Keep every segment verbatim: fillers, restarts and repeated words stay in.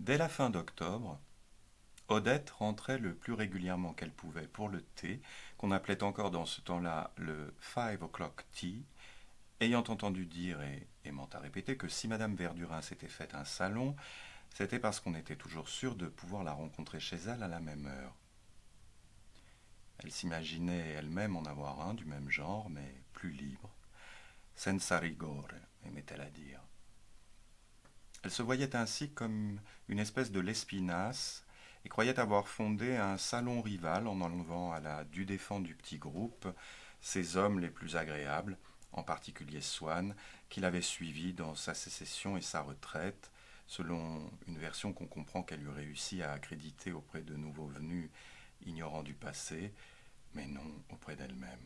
Dès la fin d'octobre, Odette rentrait le plus régulièrement qu'elle pouvait pour le thé, qu'on appelait encore dans ce temps-là le five o'clock tea, ayant entendu dire et aimant à répéter que si Madame Verdurin s'était fait un salon, c'était parce qu'on était toujours sûr de pouvoir la rencontrer chez elle à la même heure. Elle s'imaginait elle-même en avoir un du même genre, mais plus libre. Senza rigore, aimait-elle à dire. Elle se voyait ainsi comme une espèce de Lespinasse et croyait avoir fondé un salon rival en enlevant à la du défend du petit groupe ses hommes les plus agréables, en particulier Swann, qu'il avait suivi dans sa sécession et sa retraite, selon une version qu'on comprend qu'elle eût réussi à accréditer auprès de nouveaux venus ignorants du passé, mais non auprès d'elle-même.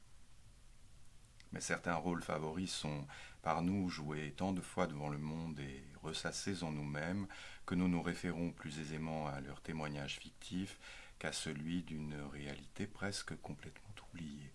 Mais certains rôles favoris sont par nous joués tant de fois devant le monde et ressassés en nous-mêmes que nous nous référons plus aisément à leur témoignage fictif qu'à celui d'une réalité presque complètement oubliée.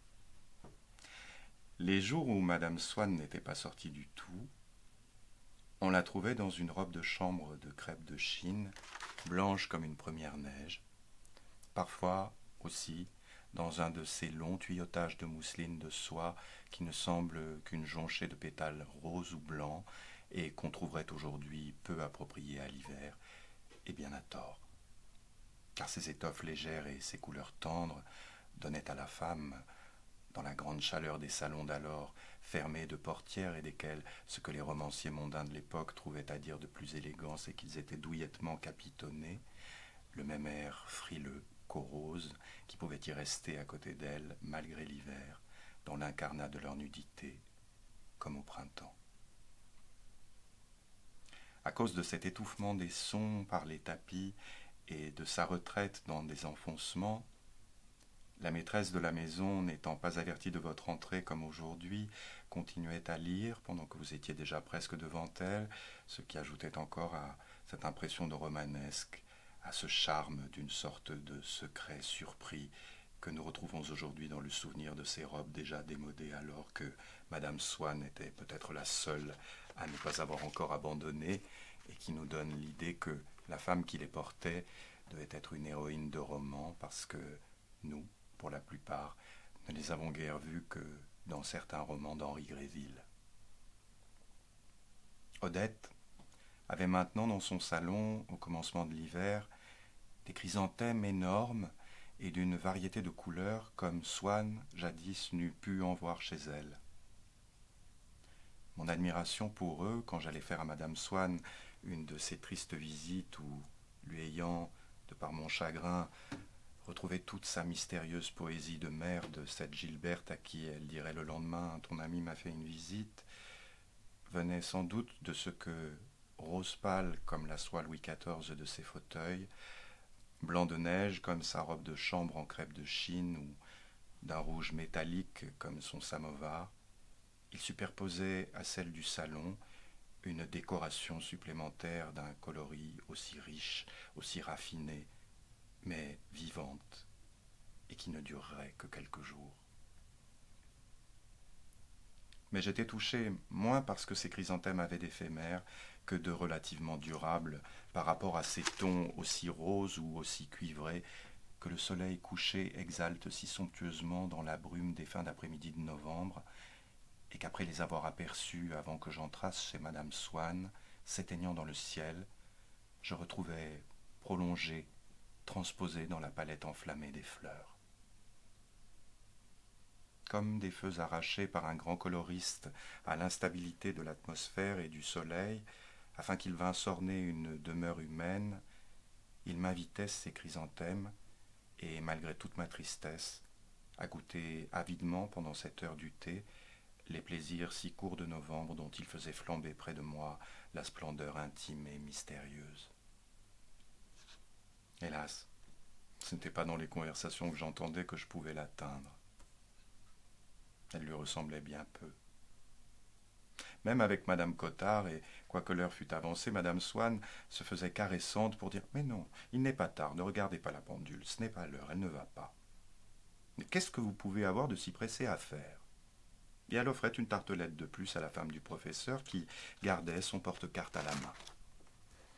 Les jours où Madame Swann n'était pas sortie du tout, on la trouvait dans une robe de chambre de crêpe de Chine, blanche comme une première neige, parfois aussi dans un de ces longs tuyautages de mousseline de soie qui ne semblent qu'une jonchée de pétales roses ou blancs et qu'on trouverait aujourd'hui peu appropriés à l'hiver, et bien à tort. Car ces étoffes légères et ces couleurs tendres donnaient à la femme, dans la grande chaleur des salons d'alors, fermés de portières et desquels ce que les romanciers mondains de l'époque trouvaient à dire de plus élégant, c'est qu'ils étaient douillettement capitonnés, le même air frileux, rose qui pouvait y rester à côté d'elle malgré l'hiver, dans l'incarnat de leur nudité, comme au printemps. À cause de cet étouffement des sons par les tapis et de sa retraite dans des enfoncements, la maîtresse de la maison, n'étant pas avertie de votre entrée comme aujourd'hui, continuait à lire pendant que vous étiez déjà presque devant elle, ce qui ajoutait encore à cette impression de romanesque, à ce charme d'une sorte de secret surpris que nous retrouvons aujourd'hui dans le souvenir de ces robes déjà démodées alors que Madame Swann était peut-être la seule à ne pas avoir encore abandonné et qui nous donne l'idée que la femme qui les portait devait être une héroïne de roman parce que nous, pour la plupart, ne les avons guère vues que dans certains romans d'Henri Gréville. Odette avait maintenant dans son salon, au commencement de l'hiver, des chrysanthèmes énormes et d'une variété de couleurs comme Swann jadis n'eût pu en voir chez elle. Mon admiration pour eux, quand j'allais faire à Madame Swann une de ces tristes visites où, lui ayant, de par mon chagrin, retrouvé toute sa mystérieuse poésie de mère de cette Gilberte à qui elle dirait le lendemain « Ton ami m'a fait une visite », venait sans doute de ce que, rose pâle comme la soie Louis quatorze de ses fauteuils, blanc de neige comme sa robe de chambre en crêpe de Chine ou d'un rouge métallique comme son samovar, il superposait à celle du salon une décoration supplémentaire d'un coloris aussi riche, aussi raffiné, mais vivante, et qui ne durerait que quelques jours. Mais j'étais touché moins parce que ces chrysanthèmes avaient d'éphémère que de relativement durable par rapport à ces tons aussi roses ou aussi cuivrés que le soleil couché exalte si somptueusement dans la brume des fins d'après-midi de novembre, et qu'après les avoir aperçus avant que j'entrasse chez Madame Swann, s'éteignant dans le ciel, je retrouvais prolongés, transposés dans la palette enflammée des fleurs. Comme des feux arrachés par un grand coloriste à l'instabilité de l'atmosphère et du soleil, afin qu'il vînt orner une demeure humaine, il m'invitait ces chrysanthèmes, et malgré toute ma tristesse, à goûter avidement pendant cette heure du thé les plaisirs si courts de novembre dont il faisait flamber près de moi la splendeur intime et mystérieuse. Hélas, ce n'était pas dans les conversations que j'entendais que je pouvais l'atteindre. Elle lui ressemblait bien peu. Même avec Madame Cottard, et quoique l'heure fût avancée, Madame Swann se faisait caressante pour dire « Mais non, il n'est pas tard, ne regardez pas la pendule, ce n'est pas l'heure, elle ne va pas. Mais qu'est-ce que vous pouvez avoir de si pressé à faire ?» Et elle offrait une tartelette de plus à la femme du professeur qui gardait son porte-carte à la main.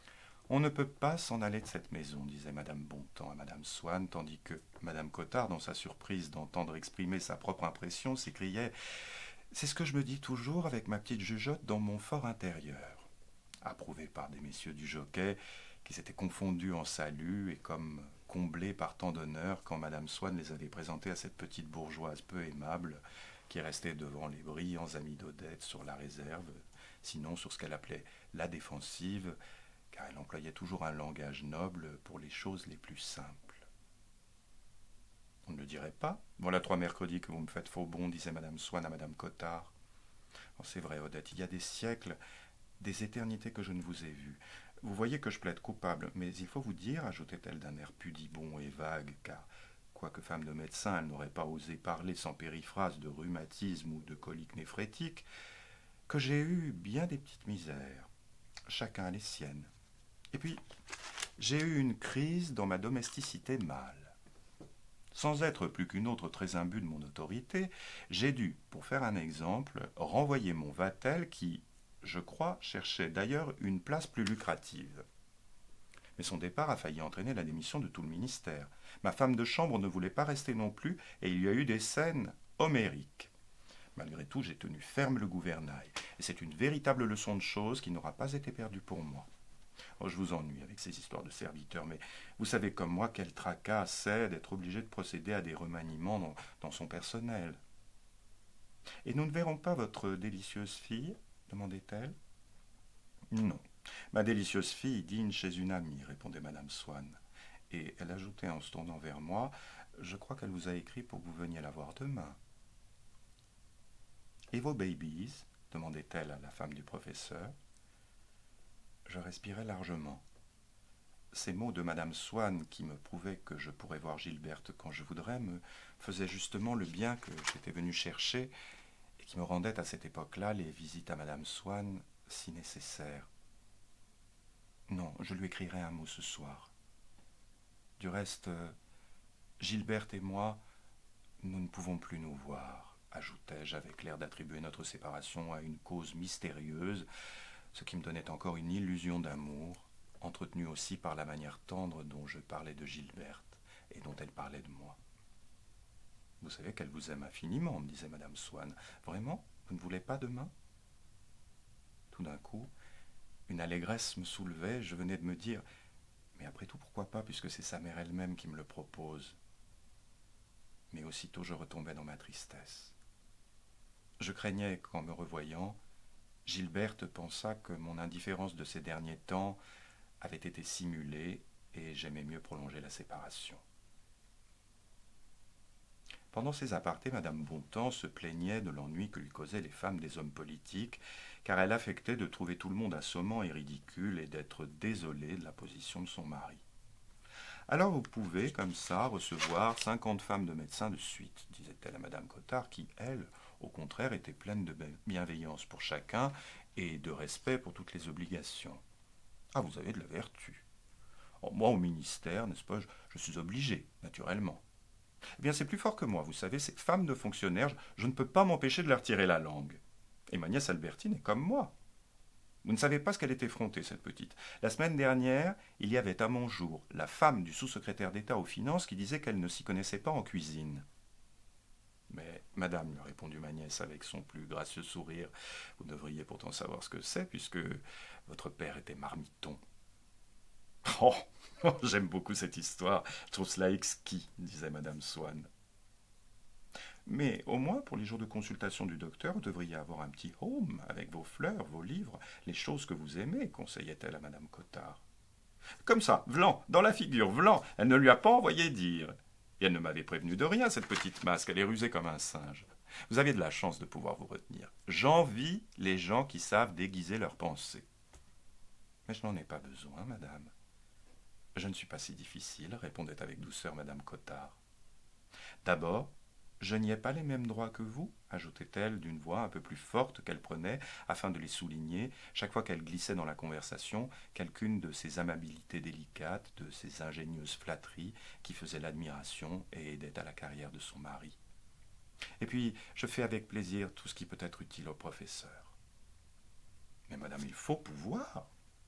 On ne peut pas s'en aller de cette maison, disait madame Bontemps à madame Swann, tandis que madame Cottard, dans sa surprise d'entendre exprimer sa propre impression, s'écriait « C'est ce que je me dis toujours avec ma petite jugeote dans mon fort intérieur », approuvé par des messieurs du Jockey, qui s'étaient confondus en salut et comme comblés par tant d'honneur quand madame Swann les avait présentés à cette petite bourgeoise peu aimable qui restait devant les brillants amis d'Odette sur la réserve, sinon sur ce qu'elle appelait la défensive, car elle employait toujours un langage noble pour les choses les plus simples. On ne le dirait pas. Voilà trois mercredis que vous me faites faux bond, disait madame Swann à madame Cottard. Oh, c'est vrai, Odette, il y a des siècles, des éternités que je ne vous ai vues. Vous voyez que je plaide coupable, mais il faut vous dire, ajoutait-elle d'un air pudibond et vague, car, quoique femme de médecin, elle n'aurait pas osé parler sans périphrase de rhumatisme ou de colique néphrétique, que j'ai eu bien des petites misères. Chacun a les siennes. Et puis, j'ai eu une crise dans ma domesticité mâle. Sans être plus qu'une autre très imbue de mon autorité, j'ai dû, pour faire un exemple, renvoyer mon Vatel qui, je crois, cherchait d'ailleurs une place plus lucrative. Mais son départ a failli entraîner la démission de tout le ministère. Ma femme de chambre ne voulait pas rester non plus, et il y a eu des scènes homériques. Malgré tout, j'ai tenu ferme le gouvernail, et c'est une véritable leçon de choses qui n'aura pas été perdue pour moi. Oh, je vous ennuie avec ces histoires de serviteurs, mais vous savez comme moi quel tracas c'est d'être obligé de procéder à des remaniements dans, dans son personnel. Et nous ne verrons pas votre délicieuse fille demandait-elle. Non, ma délicieuse fille dîne chez une amie, répondait madame Swann. Et elle ajoutait en se tournant vers moi, je crois qu'elle vous a écrit pour que vous veniez la voir demain. Et vos babies demandait-elle à la femme du professeur. Je respirais largement. Ces mots de madame Swann, qui me prouvaient que je pourrais voir Gilberte quand je voudrais, me faisaient justement le bien que j'étais venu chercher et qui me rendaient à cette époque-là les visites à madame Swann si nécessaires. Non, je lui écrirai un mot ce soir. Du reste, Gilberte et moi, nous ne pouvons plus nous voir, ajoutai-je avec l'air d'attribuer notre séparation à une cause mystérieuse, ce qui me donnait encore une illusion d'amour, entretenue aussi par la manière tendre dont je parlais de Gilberte et dont elle parlait de moi. Vous savez qu'elle vous aime infiniment, me disait madame Swann. Vraiment, vous ne voulez pas demain? Tout d'un coup, une allégresse me soulevait, je venais de me dire, mais après tout, pourquoi pas, puisque c'est sa mère elle-même qui me le propose. Mais aussitôt je retombais dans ma tristesse. Je craignais qu'en me revoyant, Gilberte pensa que mon indifférence de ces derniers temps avait été simulée et j'aimais mieux prolonger la séparation. Pendant ces apartés, madame Bontemps se plaignait de l'ennui que lui causaient les femmes des hommes politiques, car elle affectait de trouver tout le monde assommant et ridicule et d'être désolée de la position de son mari. Alors vous pouvez, comme ça, recevoir cinquante femmes de médecins de suite, disait-elle à madame Cottard, qui, elle, au contraire, était pleine de bienveillance pour chacun et de respect pour toutes les obligations. Ah, vous avez de la vertu. Oh, moi, au ministère, n'est-ce pas, je, je suis obligé, naturellement. Eh bien, c'est plus fort que moi, vous savez, ces femmes de fonctionnaires, je, je ne peux pas m'empêcher de leur tirer la langue. Et ma nièce Albertine est comme moi. Vous ne savez pas ce qu'elle est effrontée, cette petite. La semaine dernière, il y avait à mon jour la femme du sous-secrétaire d'État aux Finances qui disait qu'elle ne s'y connaissait pas en cuisine. Mais, madame, lui répondit ma nièce avec son plus gracieux sourire, vous devriez pourtant savoir ce que c'est, puisque votre père était marmiton. Oh, j'aime beaucoup cette histoire, je trouve cela exquis, disait madame Swann. Mais au moins, pour les jours de consultation du docteur, vous devriez avoir un petit home avec vos fleurs, vos livres, les choses que vous aimez, conseillait-elle à madame Cottard. Comme ça, vlan, dans la figure, vlan, elle ne lui a pas envoyé dire. Et elle ne m'avait prévenu de rien, cette petite masque, elle est rusée comme un singe. Vous avez de la chance de pouvoir vous retenir. J'envie les gens qui savent déguiser leurs pensées. Mais je n'en ai pas besoin, madame. Je ne suis pas si difficile, répondait avec douceur madame Cottard. D'abord, je n'y ai pas les mêmes droits que vous, ajoutait-elle d'une voix un peu plus forte qu'elle prenait, afin de les souligner, chaque fois qu'elle glissait dans la conversation, quelqu'une de ces amabilités délicates, de ces ingénieuses flatteries qui faisaient l'admiration et aidaient à la carrière de son mari. Et puis, je fais avec plaisir tout ce qui peut être utile au professeur. Mais madame, il faut pouvoir.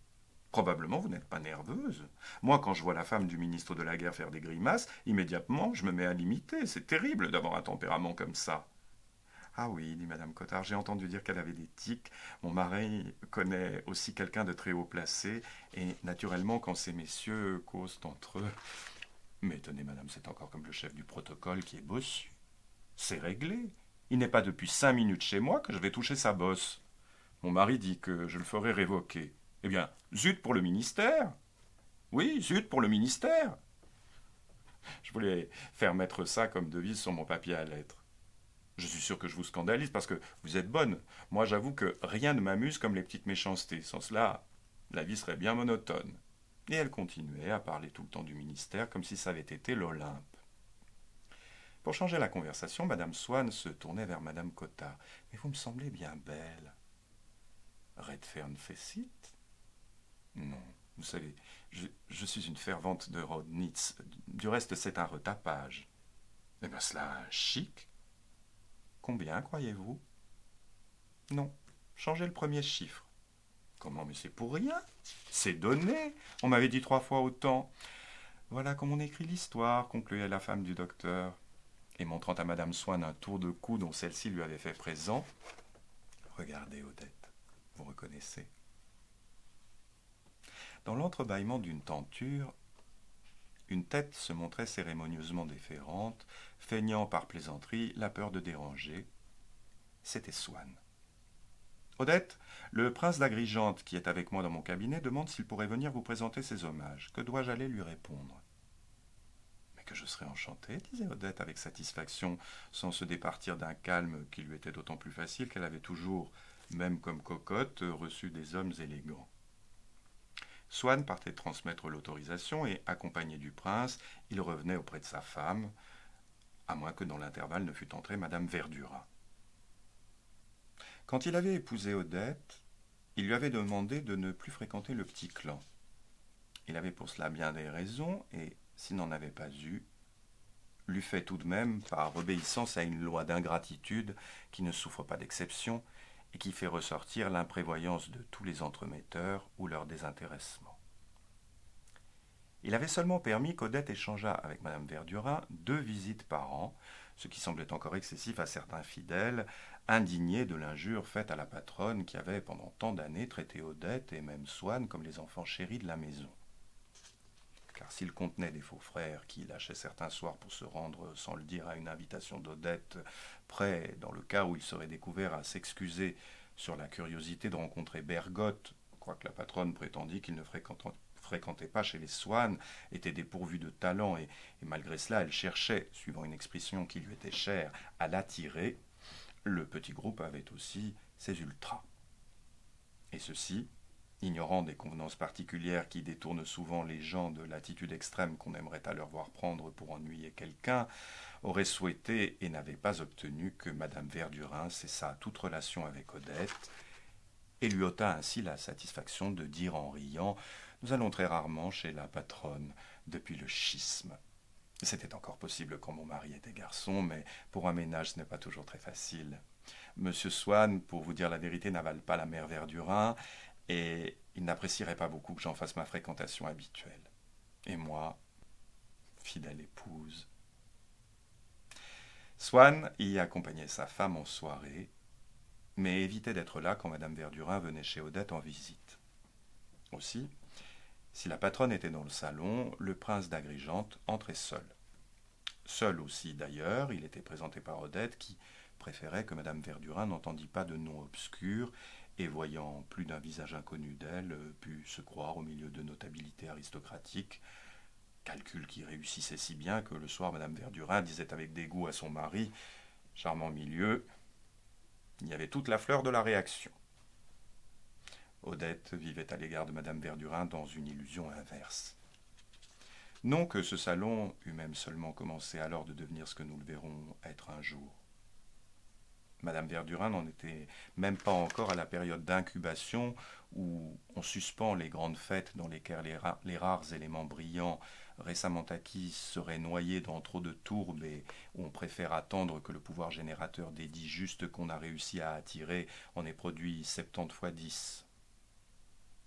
Probablement vous n'êtes pas nerveuse. Moi, quand je vois la femme du ministre de la Guerre faire des grimaces, immédiatement je me mets à l'imiter. C'est terrible d'avoir un tempérament comme ça. Ah oui, dit madame Cottard, j'ai entendu dire qu'elle avait des tics. Mon mari connaît aussi quelqu'un de très haut placé, et naturellement, quand ces messieurs causent entre eux. Mais tenez, madame, c'est encore comme le chef du protocole qui est bossu. C'est réglé. Il n'est pas depuis cinq minutes chez moi que je vais toucher sa bosse. Mon mari dit que je le ferai révoquer. Eh bien, zut pour le ministère. Oui, zut pour le ministère. Je voulais faire mettre ça comme devise sur mon papier à lettres. Je suis sûr que je vous scandalise parce que vous êtes bonne. Moi, j'avoue que rien ne m'amuse comme les petites méchancetés. Sans cela, la vie serait bien monotone. Et elle continuait à parler tout le temps du ministère comme si ça avait été l'Olympe. Pour changer la conversation, madame Swann se tournait vers madame Cottard. Mais vous me semblez bien belle. Redfern fécit? Non, vous savez, je, je suis une fervente de Rodnitz. Du reste, c'est un retapage. Eh bien, cela chic. Combien, croyez-vous? Non, changez le premier chiffre. Comment, mais c'est pour rien. C'est donné. On m'avait dit trois fois autant. Voilà comme on écrit l'histoire, concluait la femme du docteur. Et montrant à madame Swann un tour de cou dont celle-ci lui avait fait présent. Regardez, Odette, vous reconnaissez. Dans l'entrebâillement d'une tenture, une tête se montrait cérémonieusement déférente, feignant par plaisanterie la peur de déranger. C'était Swann. Odette, le prince d'Agrigente, qui est avec moi dans mon cabinet, demande s'il pourrait venir vous présenter ses hommages. Que dois-je aller lui répondre? Mais que je serais enchantée, disait Odette avec satisfaction, sans se départir d'un calme qui lui était d'autant plus facile qu'elle avait toujours, même comme cocotte, reçu des hommes élégants. Swann partait transmettre l'autorisation et, accompagné du prince, il revenait auprès de sa femme, à moins que dans l'intervalle ne fût entrée madame Verdurin. Quand il avait épousé Odette, il lui avait demandé de ne plus fréquenter le petit clan. Il avait pour cela bien des raisons, et, s'il n'en avait pas eu, l'eût fait tout de même par obéissance à une loi d'ingratitude qui ne souffre pas d'exception, et qui fait ressortir l'imprévoyance de tous les entremetteurs ou leur désintéressement. Il avait seulement permis qu'Odette échangeât avec madame Verdurin deux visites par an, ce qui semblait encore excessif à certains fidèles, indignés de l'injure faite à la patronne qui avait pendant tant d'années traité Odette et même Swann comme les enfants chéris de la maison. Car s'il contenait des faux frères qui lâchaient certains soirs pour se rendre sans le dire à une invitation d'Odette, prêts, dans le cas où il serait découvert, à s'excuser sur la curiosité de rencontrer Bergotte, quoique la patronne prétendit qu'il ne fréquentait pas chez les Swann, était dépourvu de talent, et, et malgré cela elle cherchait, suivant une expression qui lui était chère, à l'attirer, le petit groupe avait aussi ses ultras. Et ceux-ci, ignorant des convenances particulières qui détournent souvent les gens de l'attitude extrême qu'on aimerait à leur voir prendre pour ennuyer quelqu'un, auraient souhaité et n'avaient pas obtenu que madame Verdurin cessât toute relation avec Odette et lui ôta ainsi la satisfaction de dire en riant « Nous allons très rarement chez la patronne depuis le schisme ». C'était encore possible quand mon mari était garçon, mais pour un ménage ce n'est pas toujours très facile. Monsieur Swann, pour vous dire la vérité, n'avale pas la mère Verdurin, et il n'apprécierait pas beaucoup que j'en fasse ma fréquentation habituelle. Et moi, fidèle épouse. Swann y accompagnait sa femme en soirée, mais évitait d'être là quand madame Verdurin venait chez Odette en visite. Aussi, si la patronne était dans le salon, le prince d'Agrigente entrait seul. Seul aussi, d'ailleurs, il était présenté par Odette, qui préférait que madame Verdurin n'entendît pas de nom obscur, et voyant plus d'un visage inconnu d'elle, put se croire au milieu de notabilité aristocratique, calcul qui réussissait si bien que le soir madame Verdurin disait avec dégoût à son mari « Charmant milieu », il y avait toute la fleur de la réaction. Odette vivait à l'égard de madame Verdurin dans une illusion inverse. Non que ce salon eût même seulement commencé alors de devenir ce que nous le verrons être un jour. Madame Verdurin n'en était même pas encore à la période d'incubation où on suspend les grandes fêtes dans lesquelles les, ra les rares éléments brillants récemment acquis seraient noyés dans trop de tourbes et où on préfère attendre que le pouvoir générateur des dix justes qu'on a réussi à attirer en ait produit septante fois dix.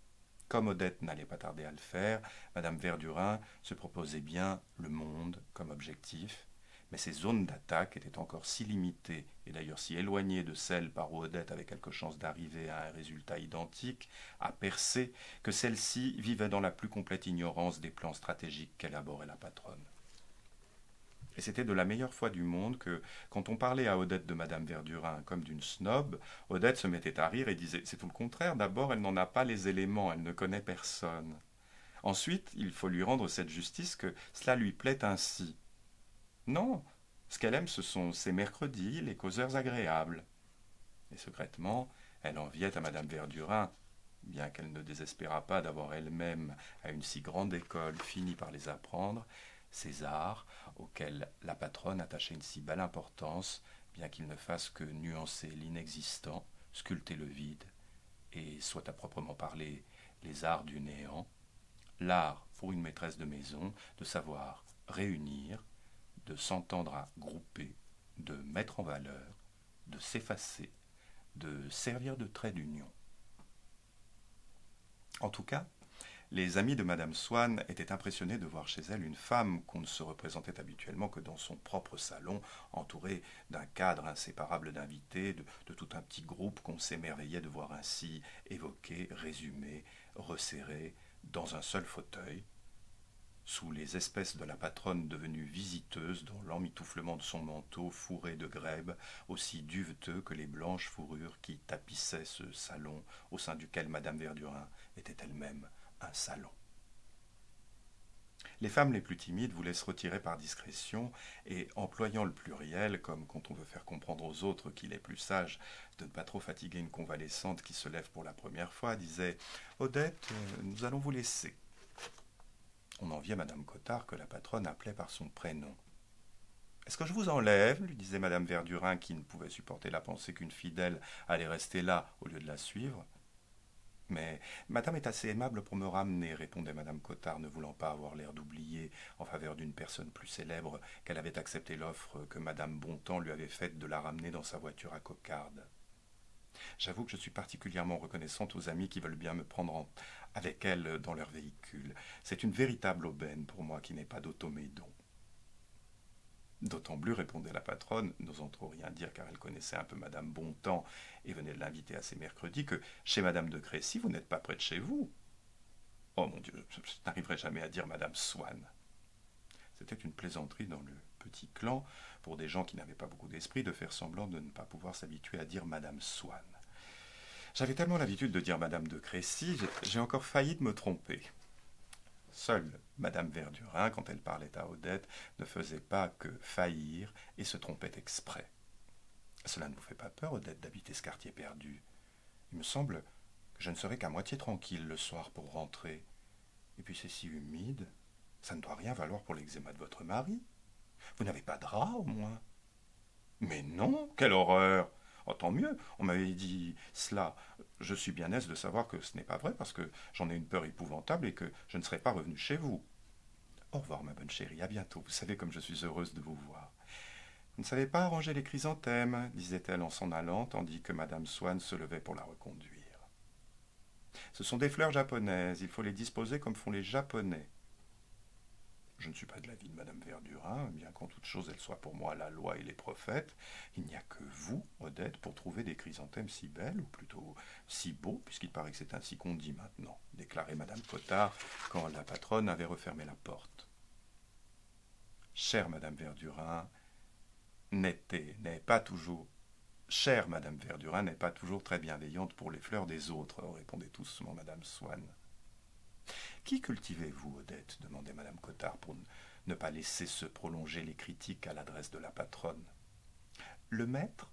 Comme Odette n'allait pas tarder à le faire, madame Verdurin se proposait bien le monde comme objectif, mais ses zones d'attaque étaient encore si limitées, et d'ailleurs si éloignées de celles par où Odette avait quelque chance d'arriver à un résultat identique, à percer, que celle-ci vivait dans la plus complète ignorance des plans stratégiques qu'élaborait la patronne. Et c'était de la meilleure foi du monde que, quand on parlait à Odette de madame Verdurin comme d'une snob, Odette se mettait à rire et disait « C'est tout le contraire, d'abord elle n'en a pas les éléments, elle ne connaît personne. Ensuite, il faut lui rendre cette justice que cela lui plaît ainsi. Non, ce qu'elle aime, ce sont ses mercredis, les causeurs agréables. » Et secrètement, elle enviait à madame Verdurin, bien qu'elle ne désespérât pas d'avoir elle-même, à une si grande école, fini par les apprendre, ces arts auxquels la patronne attachait une si belle importance, bien qu'ils ne fassent que nuancer l'inexistant, sculpter le vide, et soient à proprement parler les arts du néant, l'art pour une maîtresse de maison de savoir réunir, de s'entendre à grouper, de mettre en valeur, de s'effacer, de servir de trait d'union. En tout cas, les amis de madame Swann étaient impressionnés de voir chez elle une femme qu'on ne se représentait habituellement que dans son propre salon, entourée d'un cadre inséparable d'invités, de, de tout un petit groupe qu'on s'émerveillait de voir ainsi évoqué, résumé, resserré, dans un seul fauteuil, sous les espèces de la patronne devenue visiteuse, dont l'emmitouflement de son manteau fourré de grèbe, aussi duveteux que les blanches fourrures qui tapissaient ce salon au sein duquel madame Verdurin était elle-même un salon. Les femmes les plus timides voulaient se retirer par discrétion et, employant le pluriel, comme quand on veut faire comprendre aux autres qu'il est plus sage de ne pas trop fatiguer une convalescente qui se lève pour la première fois, disaient « Odette, nous allons vous laisser ». On enviait madame Cottard que la patronne appelait par son prénom. « Est-ce que je vous enlève ?» lui disait madame Verdurin, qui ne pouvait supporter la pensée qu'une fidèle allait rester là au lieu de la suivre. « Mais madame est assez aimable pour me ramener, » répondait madame Cottard, ne voulant pas avoir l'air d'oublier, en faveur d'une personne plus célèbre, qu'elle avait accepté l'offre que madame Bontemps lui avait faite de la ramener dans sa voiture à cocarde. J'avoue que je suis particulièrement reconnaissante aux amis qui veulent bien me prendre en... avec elles dans leur véhicule. C'est une véritable aubaine pour moi qui n'ai pas d'automédon. D'autant plus, répondait la patronne, n'osant trop rien dire car elle connaissait un peu madame Bontemps et venait de l'inviter à ses mercredis, que chez madame de Crécy, vous n'êtes pas près de chez vous. Oh mon Dieu, je n'arriverai jamais à dire madame Swann. C'était une plaisanterie dans le petit clan, pour des gens qui n'avaient pas beaucoup d'esprit, de faire semblant de ne pas pouvoir s'habituer à dire madame Swann. J'avais tellement l'habitude de dire madame de Crécy, j'ai encore failli de me tromper. Seule madame Verdurin, quand elle parlait à Odette, ne faisait pas que faillir et se trompait exprès. Cela ne vous fait pas peur, Odette, d'habiter ce quartier perdu? Il me semble que je ne serai qu'à moitié tranquille le soir pour rentrer. Et puis c'est si humide, ça ne doit rien valoir pour l'eczéma de votre mari. Vous n'avez pas de drap, au moins? Mais non, quelle horreur! Oh, tant mieux, on m'avait dit cela. Je suis bien aise de savoir que ce n'est pas vrai, parce que j'en ai une peur épouvantable et que je ne serai pas revenu chez vous. Au revoir, ma bonne chérie, à bientôt. Vous savez comme je suis heureuse de vous voir. Vous ne savez pas arranger les chrysanthèmes, disait-elle en s'en allant, tandis que madame Swann se levait pour la reconduire. Ce sont des fleurs japonaises, il faut les disposer comme font les Japonais. Je ne suis pas de l'avis de madame Verdurin, bien qu'en toute chose elle soit pour moi la loi et les prophètes. Il n'y a que vous, Odette, pour trouver des chrysanthèmes si belles, ou plutôt si beaux, puisqu'il paraît que c'est ainsi qu'on dit maintenant, déclarait madame Cottard, quand la patronne avait refermé la porte. Chère madame Verdurin, n'était, n'est pas toujours... Chère madame Verdurin n'est pas toujours très bienveillante pour les fleurs des autres, répondait doucement madame Swann. Qui cultivez-vous, Odette? demandait madame Cottard, pour ne pas laisser se prolonger les critiques à l'adresse de la patronne. Le maître?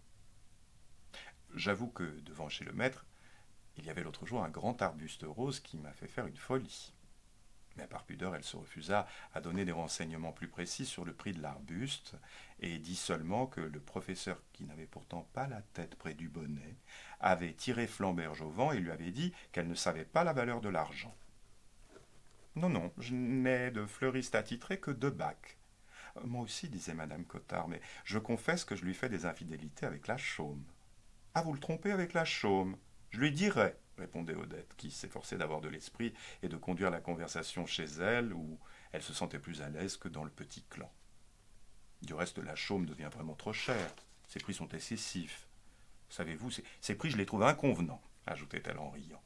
J'avoue que, devant chez le maître, il y avait l'autre jour un grand arbuste rose qui m'a fait faire une folie. Mais par pudeur, elle se refusa à donner des renseignements plus précis sur le prix de l'arbuste, et dit seulement que le professeur, qui n'avait pourtant pas la tête près du bonnet, avait tiré Flamberge au vent et lui avait dit qu'elle ne savait pas la valeur de l'argent. Non, non, je n'ai de fleuriste attitré que deux bacs. Moi aussi, disait madame Cottard, mais je confesse que je lui fais des infidélités avec la chaume. Ah, vous le trompez avec la chaume? Je lui dirai, répondait Odette, qui s'efforçait d'avoir de l'esprit et de conduire la conversation chez elle, où elle se sentait plus à l'aise que dans le petit clan. Du reste, la chaume devient vraiment trop chère. Ses prix sont excessifs. Savez-vous, ces, ces prix, je les trouve inconvenants, ajoutait-elle en riant.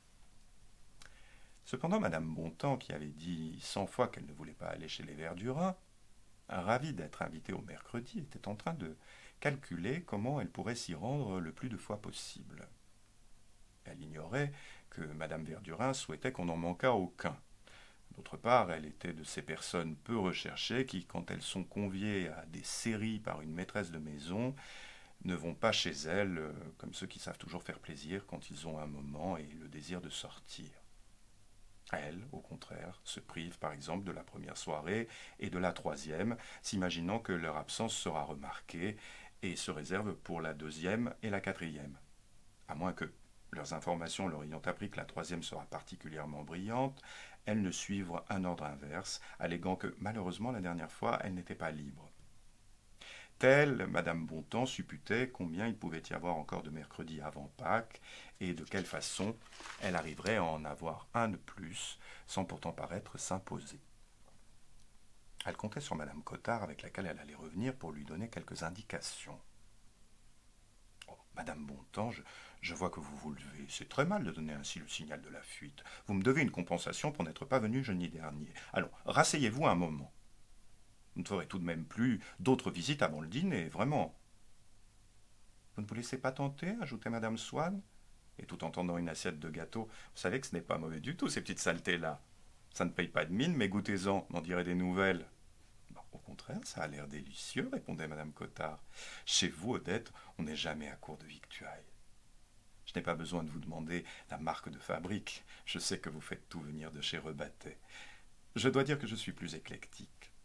Cependant, madame Bontemps, qui avait dit cent fois qu'elle ne voulait pas aller chez les Verdurin, ravie d'être invitée au mercredi, était en train de calculer comment elle pourrait s'y rendre le plus de fois possible. Elle ignorait que madame Verdurin souhaitait qu'on n'en manquât aucun. D'autre part, elle était de ces personnes peu recherchées qui, quand elles sont conviées à des séries par une maîtresse de maison, ne vont pas chez elle euh, comme ceux qui savent toujours faire plaisir quand ils ont un moment et le désir de sortir. Elles, au contraire, se privent par exemple de la première soirée et de la troisième, s'imaginant que leur absence sera remarquée, et se réservent pour la deuxième et la quatrième. À moins que, leurs informations leur ayant appris que la troisième sera particulièrement brillante, elles ne suivent un ordre inverse, alléguant que, malheureusement, la dernière fois, elles n'étaient pas libres. Telle, madame Bontemps supputait combien il pouvait y avoir encore de mercredis avant Pâques, et de quelle façon elle arriverait à en avoir un de plus, sans pourtant paraître s'imposer. Elle comptait sur madame Cottard, avec laquelle elle allait revenir, pour lui donner quelques indications. Oh, madame Bontemps, je, je vois que vous vous levez. C'est très mal de donner ainsi le signal de la fuite. Vous me devez une compensation pour n'être pas venu jeudi dernier. Allons, rasseyez-vous un moment. Vous ne ferez tout de même plus d'autres visites avant le dîner, vraiment. Vous ne vous laissez pas tenter, ajoutait madame Swann, et tout en tendant une assiette de gâteau. Vous savez que ce n'est pas mauvais du tout, ces petites saletés-là. Ça ne paye pas de mine, mais goûtez-en, m'en direz des nouvelles. Bon, au contraire, ça a l'air délicieux, répondait madame Cottard. Chez vous, Odette, on n'est jamais à court de victuailles. Je n'ai pas besoin de vous demander la marque de fabrique. Je sais que vous faites tout venir de chez Rebattet. Je dois dire que je suis plus éclectique.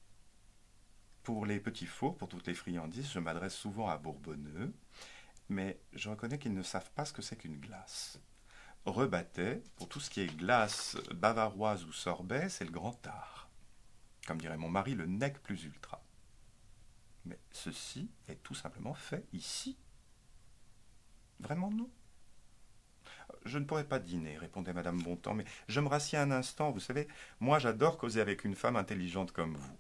Pour les petits fours, pour toutes les friandises, je m'adresse souvent à Bourbonneux, mais je reconnais qu'ils ne savent pas ce que c'est qu'une glace. Rebattet, pour tout ce qui est glace bavaroise ou sorbet, c'est le grand art. Comme dirait mon mari, le nec plus ultra. Mais ceci est tout simplement fait ici. Vraiment non. Je ne pourrais pas dîner, répondait madame Bontemps, mais je me rassieds un instant. Vous savez, moi j'adore causer avec une femme intelligente comme vous.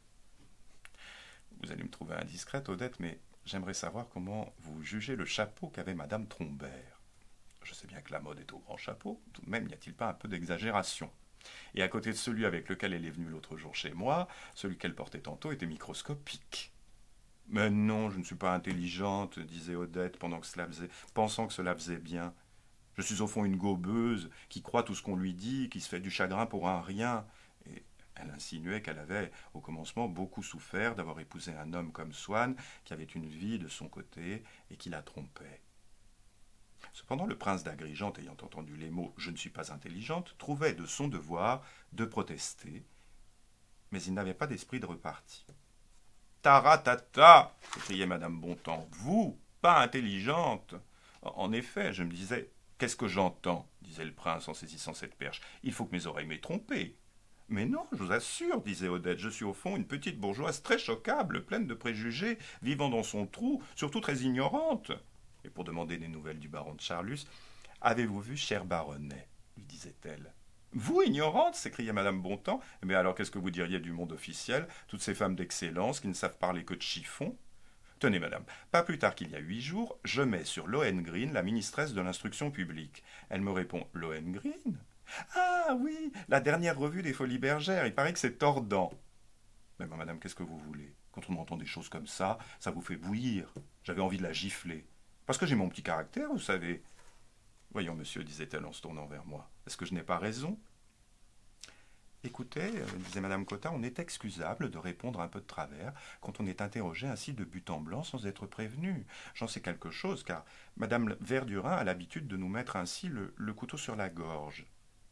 Vous allez me trouver indiscrète, Odette, mais j'aimerais savoir comment vous jugez le chapeau qu'avait madame Trombert. Je sais bien que la mode est au grand chapeau, tout de même n'y a-t-il pas un peu d'exagération? Et à côté de celui avec lequel elle est venue l'autre jour chez moi, celui qu'elle portait tantôt était microscopique. Mais non, je ne suis pas intelligente, disait Odette, pendant que cela faisait, pensant que cela faisait bien. Je suis au fond une gobeuse, qui croit tout ce qu'on lui dit, qui se fait du chagrin pour un rien. Et elle insinuait qu'elle avait, au commencement, beaucoup souffert d'avoir épousé un homme comme Swann, qui avait une vie de son côté et qui la trompait. Cependant, le prince d'Agrigente, ayant entendu les mots « je ne suis pas intelligente », trouvait de son devoir de protester, mais il n'avait pas d'esprit de repartie. « Taratata !» s'écriait madame Bontemps. « Vous, pas intelligente !» En effet, je me disais « qu'est-ce que j'entends ?» disait le prince en saisissant cette perche. « Il faut que mes oreilles m'aient trompé. » « Mais non, je vous assure, disait Odette, je suis au fond une petite bourgeoise très choquable, pleine de préjugés, vivant dans son trou, surtout très ignorante. » Et pour demander des nouvelles du baron de Charlus, « Avez-vous vu, cher baronnet ?» lui disait-elle. « Vous, ignorante » s'écriait madame Bontemps. « Mais alors qu'est-ce que vous diriez du monde officiel, toutes ces femmes d'excellence qui ne savent parler que de chiffon ? Tenez, madame, pas plus tard qu'il y a huit jours, je mets sur Lohengrin la ministresse de l'instruction publique. Elle me répond « Lohengrin ? Ah oui, la dernière revue des Folies Bergères, il paraît que c'est tordant. » Mais ben, madame, qu'est-ce que vous voulez? Quand on entend des choses comme ça, ça vous fait bouillir. J'avais envie de la gifler. Parce que j'ai mon petit caractère, vous savez. Voyons, monsieur, disait-elle en se tournant vers moi, est-ce que je n'ai pas raison? Écoutez, disait madame Cottard, on est excusable de répondre un peu de travers quand on est interrogé ainsi de but en blanc sans être prévenu. J'en sais quelque chose, car madame Verdurin a l'habitude de nous mettre ainsi le, le couteau sur la gorge.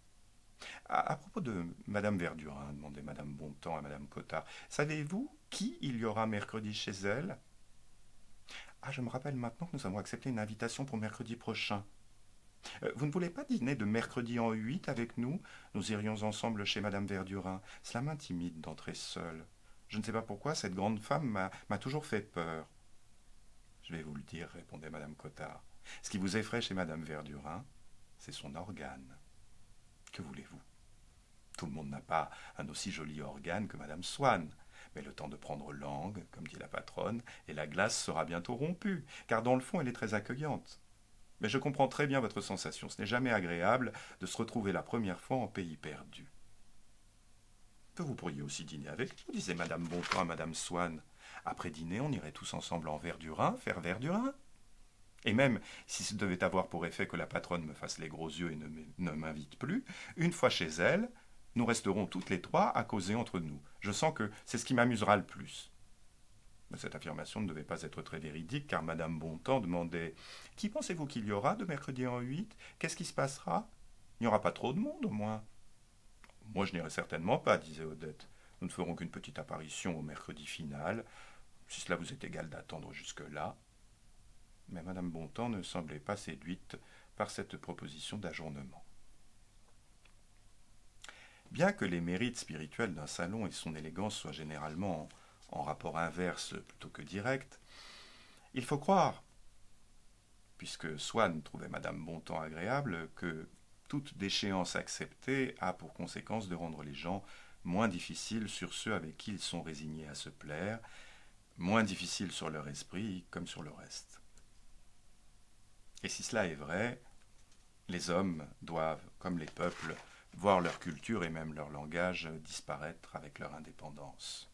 À, à propos de madame Verdurin, demandait madame Bontemps à madame Cottard, savez-vous qui il y aura mercredi chez elle? Ah, je me rappelle maintenant que nous avons accepté une invitation pour mercredi prochain. Euh, vous ne voulez pas dîner de mercredi en huit avec nous? Nous irions ensemble chez madame Verdurin. Cela m'intimide d'entrer seule. Je ne sais pas pourquoi cette grande femme m'a toujours fait peur. Je vais vous le dire, répondait madame Cottard. Ce qui vous effraie chez madame Verdurin, c'est son organe. Que voulez-vous? Tout le monde n'a pas un aussi joli organe que madame Swann. Mais le temps de prendre langue, comme dit la patronne, et la glace sera bientôt rompue, car dans le fond elle est très accueillante. Mais je comprends très bien votre sensation, ce n'est jamais agréable de se retrouver la première fois en pays perdu. Que vous pourriez aussi dîner avec nous, disait madame Bontemps à madame Swann. Après dîner, on irait tous ensemble en Verdurin, faire Verdurin. Et même si ce devait avoir pour effet que la patronne me fasse les gros yeux et ne ne m'invite plus, une fois chez elle, nous resterons toutes les trois à causer entre nous. Je sens que c'est ce qui m'amusera le plus. Mais cette affirmation ne devait pas être très véridique, car madame Bontemps demandait « Qui pensez-vous qu'il y aura de mercredi en huit? Qu'est-ce qui se passera? Il n'y aura pas trop de monde, au moins. » Moi, je n'irai certainement pas, disait Odette. Nous ne ferons qu'une petite apparition au mercredi final, si cela vous est égal d'attendre jusque-là. Mais madame Bontemps ne semblait pas séduite par cette proposition d'ajournement. Bien que les mérites spirituels d'un salon et son élégance soient généralement en, en rapport inverse plutôt que direct, il faut croire, puisque Swann trouvait madame Bontemps agréable, que toute déchéance acceptée a pour conséquence de rendre les gens moins difficiles sur ceux avec qui ils sont résignés à se plaire, moins difficiles sur leur esprit comme sur le reste. Et si cela est vrai, les hommes doivent, comme les peuples, voir leur culture et même leur langage disparaître avec leur indépendance.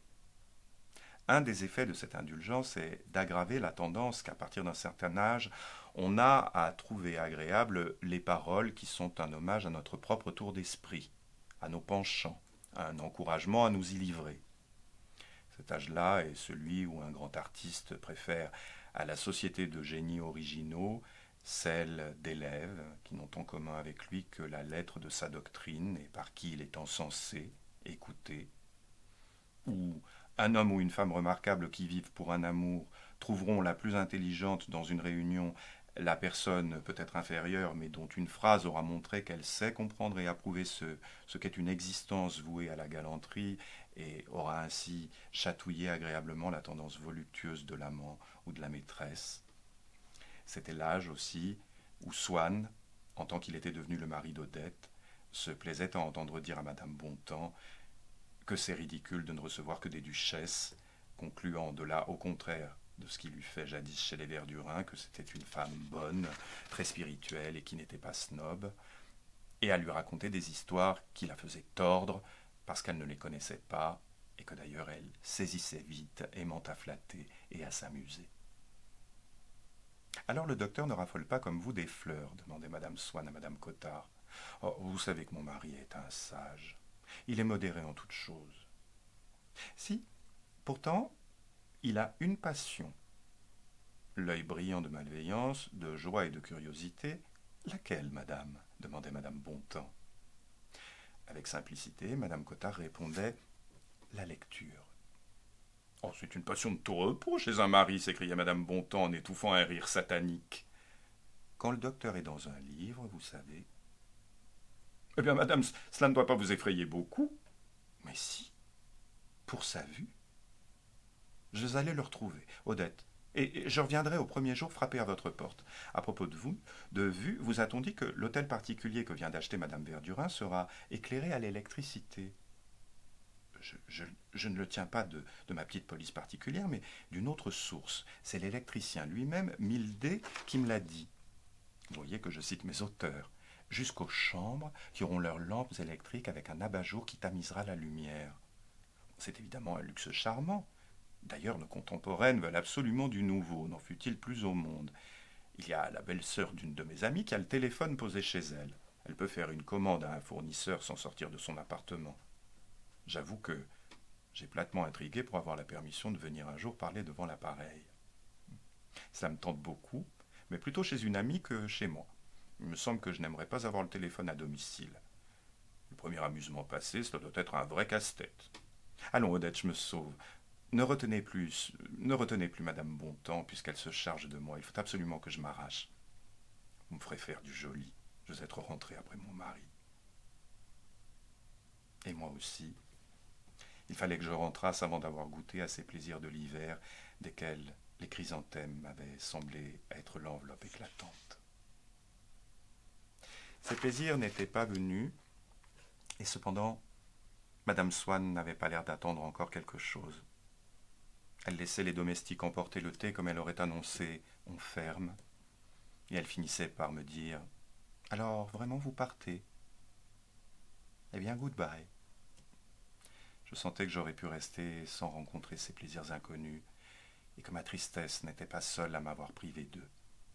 Un des effets de cette indulgence est d'aggraver la tendance qu'à partir d'un certain âge, on a à trouver agréables les paroles qui sont un hommage à notre propre tour d'esprit, à nos penchants, un encouragement à nous y livrer. Cet âge-là est celui où un grand artiste préfère à la société de génies originaux celle d'élèves qui n'ont en commun avec lui que la lettre de sa doctrine et par qui il est encensé, écouté, ou un homme ou une femme remarquable qui vivent pour un amour trouveront la plus intelligente dans une réunion la personne peut-être inférieure, mais dont une phrase aura montré qu'elle sait comprendre et approuver ce, ce qu'est une existence vouée à la galanterie, et aura ainsi chatouillé agréablement la tendance voluptueuse de l'amant ou de la maîtresse. C'était l'âge aussi où Swann, en tant qu'il était devenu le mari d'Odette, se plaisait à entendre dire à madame Bontemps que c'est ridicule de ne recevoir que des duchesses, concluant de là au contraire de ce qu'il eût fait jadis chez les Verdurins, que c'était une femme bonne, très spirituelle et qui n'était pas snob, et à lui raconter des histoires qui la faisaient tordre parce qu'elle ne les connaissait pas et que d'ailleurs elle saisissait vite, aimant à flatter et à s'amuser. Alors le docteur ne raffole pas comme vous des fleurs, demandait madame Swann à madame Cottard. Oh, vous savez que mon mari est un sage. Il est modéré en toutes choses. Si, pourtant, il a une passion. L'œil brillant de malveillance, de joie et de curiosité. Laquelle, madame? Demandait madame Bontemps. Avec simplicité, madame Cottard répondait la lecture. Oh, c'est une passion de tout repos chez un mari, s'écria madame Bontemps en étouffant un rire satanique. Quand le docteur est dans un livre, vous savez. Eh bien, madame, cela ne doit pas vous effrayer beaucoup. Mais si, pour sa vue. Je vais aller le retrouver, Odette, et je reviendrai au premier jour frapper à votre porte. À propos de vous, de vue, vous a-t-on dit que l'hôtel particulier que vient d'acheter madame Verdurin sera éclairé à l'électricité? Je, je, je ne le tiens pas de, de ma petite police particulière, mais d'une autre source. C'est l'électricien lui-même, Mildet, qui me l'a dit. Vous voyez que je cite mes auteurs. Jusqu'aux chambres qui auront leurs lampes électriques avec un abat-jour qui tamisera la lumière. C'est évidemment un luxe charmant. D'ailleurs, nos contemporaines veulent absolument du nouveau, n'en fût-il plus au monde. Il y a la belle-sœur d'une de mes amies qui a le téléphone posé chez elle. Elle peut faire une commande à un fournisseur sans sortir de son appartement. J'avoue que j'ai platement intrigué pour avoir la permission de venir un jour parler devant l'appareil. Ça me tente beaucoup, mais plutôt chez une amie que chez moi. Il me semble que je n'aimerais pas avoir le téléphone à domicile. Le premier amusement passé, cela doit être un vrai casse-tête. Allons, Odette, je me sauve. Ne retenez plus, ne retenez plus madame Bontemps, puisqu'elle se charge de moi. Il faut absolument que je m'arrache. Vous me ferez faire du joli. Je vais être rentré après mon mari. Et moi aussi. Il fallait que je rentrasse avant d'avoir goûté à ces plaisirs de l'hiver, desquels les chrysanthèmes m'avaient semblé être l'enveloppe éclatante. Ces plaisirs n'étaient pas venus, et cependant, Madame Swann n'avait pas l'air d'attendre encore quelque chose. Elle laissait les domestiques emporter le thé comme elle aurait annoncé « on ferme », et elle finissait par me dire « Alors, vraiment, vous partez ? Eh bien, goodbye ». Je sentais que j'aurais pu rester sans rencontrer ces plaisirs inconnus, et que ma tristesse n'était pas seule à m'avoir privé d'eux.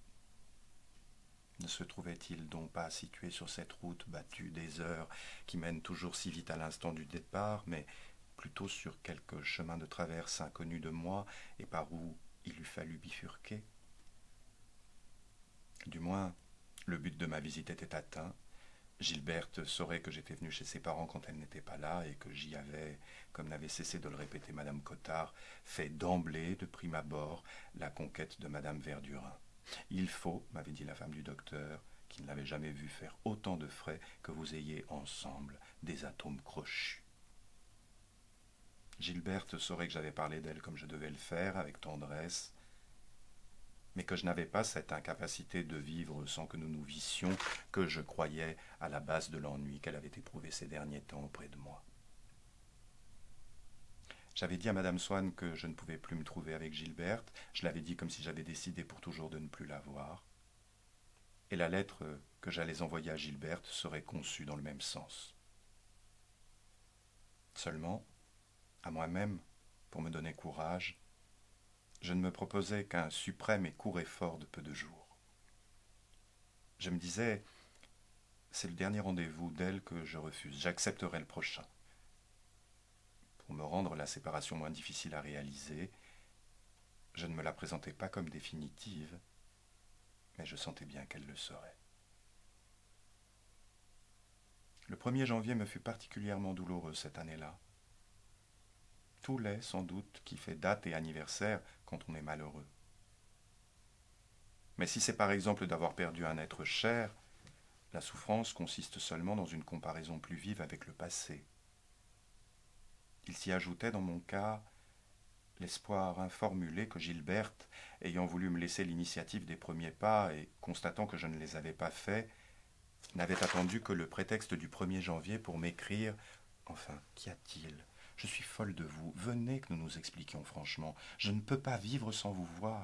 Ne se trouvait-il donc pas situé sur cette route battue des heures qui mène toujours si vite à l'instant du départ, mais plutôt sur quelque chemin de traverse inconnu de moi et par où il eût fallu bifurquer? Du moins, le but de ma visite était atteint. Gilberte saurait que j'étais venu chez ses parents quand elle n'était pas là et que j'y avais, comme n'avait cessé de le répéter madame Cottard, fait d'emblée, de prime abord, la conquête de madame Verdurin. Il faut, m'avait dit la femme du docteur, qui ne l'avait jamais vu faire autant de frais, que vous ayez ensemble des atomes crochus. Gilberte saurait que j'avais parlé d'elle comme je devais le faire, avec tendresse, mais que je n'avais pas cette incapacité de vivre sans que nous nous vissions, que je croyais à la base de l'ennui qu'elle avait éprouvé ces derniers temps auprès de moi. J'avais dit à madame Swann que je ne pouvais plus me trouver avec Gilberte, je l'avais dit comme si j'avais décidé pour toujours de ne plus la voir, et la lettre que j'allais envoyer à Gilberte serait conçue dans le même sens. Seulement, à moi-même, pour me donner courage, je ne me proposais qu'un suprême et court effort de peu de jours. Je me disais, c'est le dernier rendez-vous d'elle que je refuse, j'accepterai le prochain. Pour me rendre la séparation moins difficile à réaliser, je ne me la présentais pas comme définitive, mais je sentais bien qu'elle le serait. Le premier janvier me fut particulièrement douloureux cette année-là. Tout l'est, sans doute, qui fait date et anniversaire quand on est malheureux. Mais si c'est par exemple d'avoir perdu un être cher, la souffrance consiste seulement dans une comparaison plus vive avec le passé. Il s'y ajoutait dans mon cas l'espoir informulé que Gilberte, ayant voulu me laisser l'initiative des premiers pas et constatant que je ne les avais pas faits, n'avait attendu que le prétexte du premier janvier pour m'écrire « Enfin, qu'y a-t-il ? Je suis folle de vous. Venez que nous nous expliquions franchement. Je ne peux pas vivre sans vous voir. »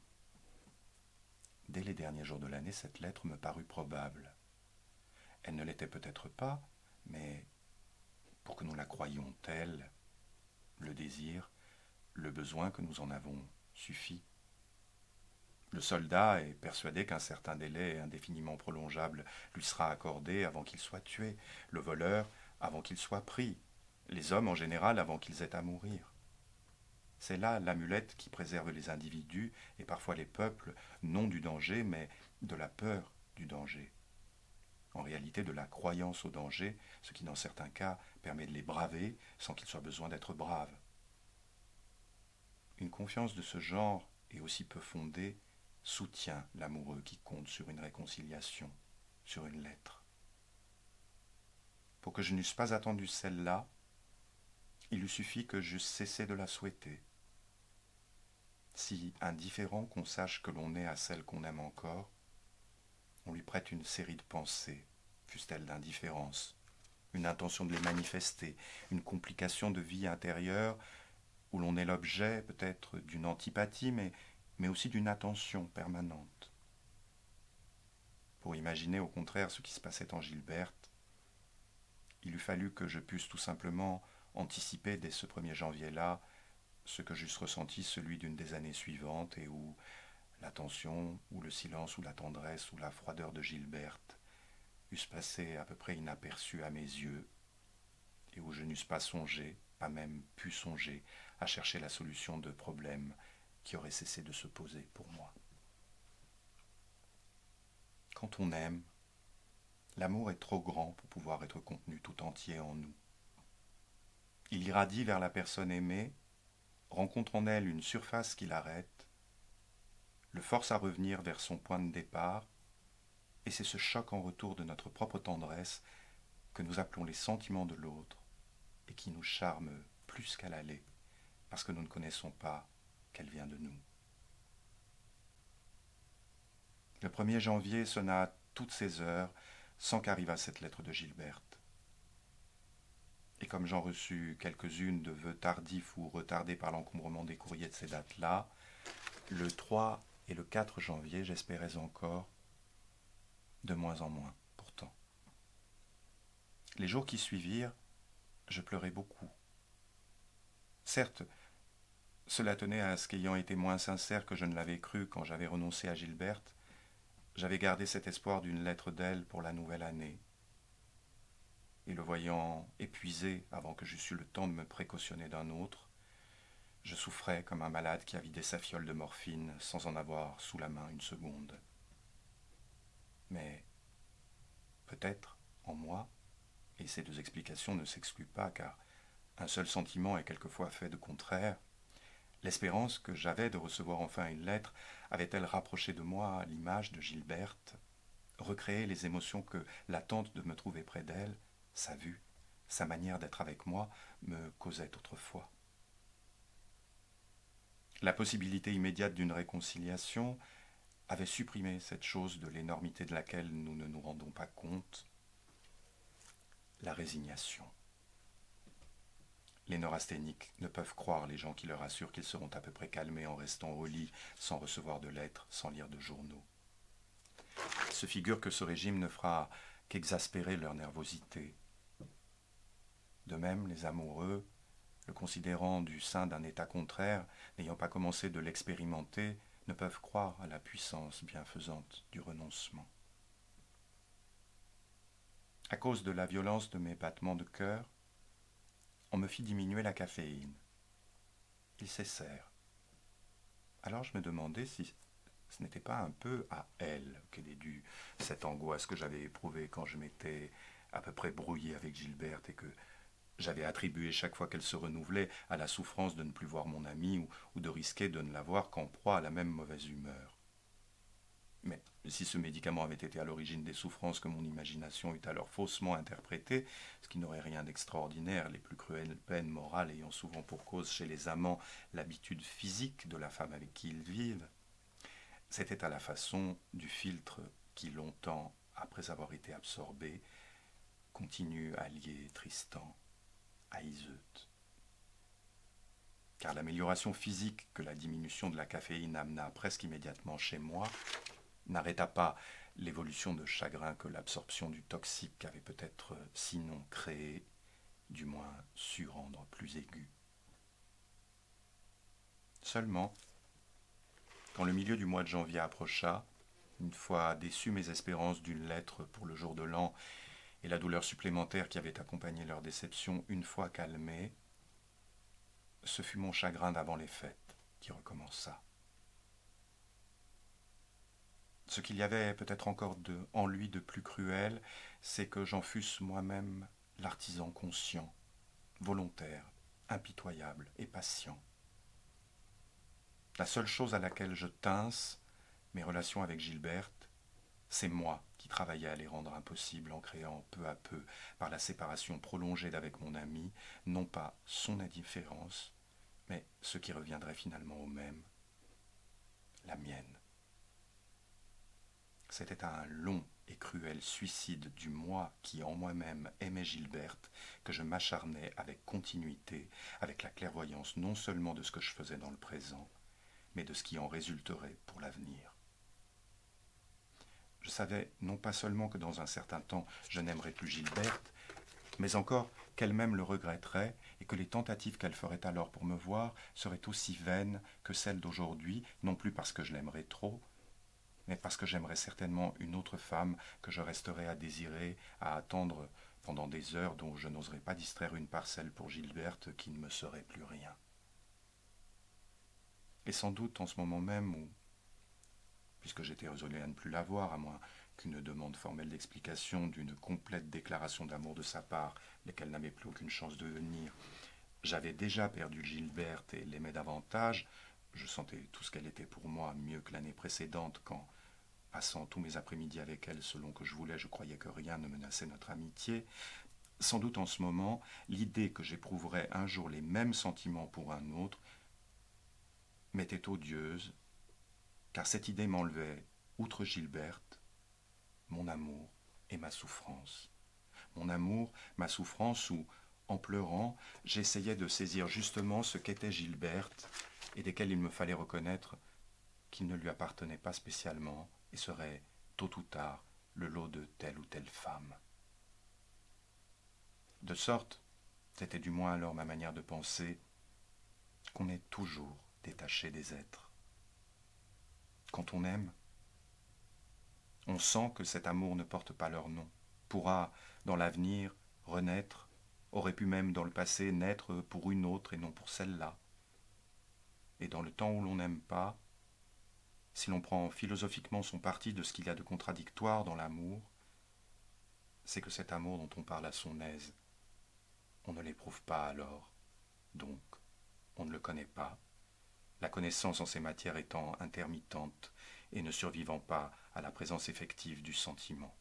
Dès les derniers jours de l'année, cette lettre me parut probable. Elle ne l'était peut-être pas, mais pour que nous la croyions telle, le désir, le besoin que nous en avons suffit. Le soldat est persuadé qu'un certain délai indéfiniment prolongeable lui sera accordé avant qu'il soit tué, le voleur avant qu'il soit pris, les hommes en général avant qu'ils aient à mourir. C'est là l'amulette qui préserve les individus et parfois les peuples, non du danger, mais de la peur du danger. En réalité, de la croyance au danger, ce qui dans certains cas permet de les braver sans qu'il soit besoin d'être brave. Une confiance de ce genre, et aussi peu fondée, soutient l'amoureux qui compte sur une réconciliation, sur une lettre. Pour que je n'eusse pas attendu celle-là, il eût suffi que j'eusse cessé de la souhaiter. Si indifférent qu'on sache que l'on est à celle qu'on aime encore, on lui prête une série de pensées, fussent-elles d'indifférence, une intention de les manifester, une complication de vie intérieure où l'on est l'objet peut-être d'une antipathie, mais, mais aussi d'une attention permanente. Pour imaginer au contraire ce qui se passait en Gilberte, il eût fallu que je pusse tout simplement anticiper dès ce premier janvier-là ce que j'eusse ressenti celui d'une des années suivantes et où l'attention, ou le silence, ou la tendresse, ou la froideur de Gilberte eussent passé à peu près inaperçus à mes yeux, et où je n'eusse pas songé, pas même pu songer, à chercher la solution de problèmes qui auraient cessé de se poser pour moi. Quand on aime, l'amour est trop grand pour pouvoir être contenu tout entier en nous. Il irradie vers la personne aimée, rencontre en elle une surface qui l'arrête, le force à revenir vers son point de départ, et c'est ce choc en retour de notre propre tendresse que nous appelons les sentiments de l'autre et qui nous charme plus qu'à l'aller, parce que nous ne connaissons pas qu'elle vient de nous. Le premier janvier sonna à toutes ces heures, sans qu'arrivât cette lettre de Gilberte. Et comme j'en reçus quelques-unes de vœux tardifs ou retardés par l'encombrement des courriers de ces dates-là, le trois et le quatre janvier, j'espérais encore, de moins en moins, pourtant. Les jours qui suivirent, je pleurai beaucoup. Certes, cela tenait à ce qu'ayant été moins sincère que je ne l'avais cru quand j'avais renoncé à Gilberte, j'avais gardé cet espoir d'une lettre d'elle pour la nouvelle année. Et le voyant épuisé avant que j'eusse eu le temps de me précautionner d'un autre, je souffrais comme un malade qui a vidé sa fiole de morphine sans en avoir sous la main une seconde. Mais peut-être, en moi, et ces deux explications ne s'excluent pas car un seul sentiment est quelquefois fait de contraire, l'espérance que j'avais de recevoir enfin une lettre avait-elle rapproché de moi l'image de Gilberte, recréé les émotions que l'attente de me trouver près d'elle, sa vue, sa manière d'être avec moi, me causait autrefois. La possibilité immédiate d'une réconciliation avait supprimé cette chose de l'énormité de laquelle nous ne nous rendons pas compte, la résignation. Les neurasthéniques ne peuvent croire les gens qui leur assurent qu'ils seront à peu près calmés en restant au lit, sans recevoir de lettres, sans lire de journaux. Ils se figurent que ce régime ne fera qu'exaspérer leur nervosité. De même, les amoureux, le considérant du sein d'un état contraire, n'ayant pas commencé de l'expérimenter, ne peuvent croire à la puissance bienfaisante du renoncement. À cause de la violence de mes battements de cœur, on me fit diminuer la caféine. Ils cessèrent. Alors je me demandais si ce n'était pas un peu à elle qu'elle est due cette angoisse que j'avais éprouvée quand je m'étais à peu près brouillé avec Gilberte et que j'avais attribué chaque fois qu'elle se renouvelait à la souffrance de ne plus voir mon amie ou, ou de risquer de ne la voir qu'en proie à la même mauvaise humeur. Mais si ce médicament avait été à l'origine des souffrances que mon imagination eut alors faussement interprétées, ce qui n'aurait rien d'extraordinaire, les plus cruelles peines morales ayant souvent pour cause chez les amants l'habitude physique de la femme avec qui ils vivent, c'était à la façon du filtre qui, longtemps après avoir été absorbé, continue à lier Tristan à Iseut. Car l'amélioration physique que la diminution de la caféine amena presque immédiatement chez moi n'arrêta pas l'évolution de chagrin que l'absorption du toxique avait peut-être sinon créé, du moins su rendre plus aigu. Seulement, quand le milieu du mois de janvier approcha, une fois déçues mes espérances d'une lettre pour le jour de l'an et la douleur supplémentaire qui avait accompagné leur déception une fois calmée, ce fut mon chagrin d'avant les fêtes qui recommença. Ce qu'il y avait peut-être encore de, en lui de plus cruel, c'est que j'en fusse moi-même l'artisan conscient, volontaire, impitoyable et patient. La seule chose à laquelle je tinsse mes relations avec Gilberte, c'est moi qui travaillais à les rendre impossibles en créant peu à peu, par la séparation prolongée d'avec mon ami, non pas son indifférence, mais ce qui reviendrait finalement au même, la mienne. C'était un long et cruel suicide du moi qui en moi-même aimait Gilberte que je m'acharnais avec continuité, avec la clairvoyance non seulement de ce que je faisais dans le présent, mais de ce qui en résulterait pour l'avenir. Je savais non pas seulement que dans un certain temps je n'aimerais plus Gilberte, mais encore qu'elle-même le regretterait et que les tentatives qu'elle ferait alors pour me voir seraient aussi vaines que celles d'aujourd'hui, non plus parce que je l'aimerais trop, mais parce que j'aimerais certainement une autre femme que je resterais à désirer, à attendre pendant des heures dont je n'oserais pas distraire une parcelle pour Gilberte qui ne me serait plus rien. Et sans doute en ce moment même où, puisque j'étais résolu à ne plus la voir, à moins qu'une demande formelle d'explication, d'une complète déclaration d'amour de sa part, lesquelles n'avaient plus aucune chance de venir, j'avais déjà perdu Gilberte et l'aimais davantage, je sentais tout ce qu'elle était pour moi mieux que l'année précédente quand, passant tous mes après-midi avec elle selon que je voulais, je croyais que rien ne menaçait notre amitié. Sans doute en ce moment, l'idée que j'éprouverais un jour les mêmes sentiments pour un autre m'était odieuse, car cette idée m'enlevait, outre Gilberte, mon amour et ma souffrance. Mon amour, ma souffrance, où, en pleurant, j'essayais de saisir justement ce qu'était Gilberte, et desquels il me fallait reconnaître qu'il ne lui appartenait pas spécialement, et serait, tôt ou tard, le lot de telle ou telle femme. De sorte, c'était du moins alors ma manière de penser, qu'on est toujours détaché des êtres. Quand on aime, on sent que cet amour ne porte pas leur nom, pourra, dans l'avenir, renaître, aurait pu même dans le passé naître pour une autre et non pour celle-là. Et dans le temps où l'on n'aime pas, si l'on prend philosophiquement son parti de ce qu'il y a de contradictoire dans l'amour, c'est que cet amour dont on parle à son aise, on ne l'éprouve pas alors, donc on ne le connaît pas, la connaissance en ces matières étant intermittente et ne survivant pas à la présence effective du sentiment.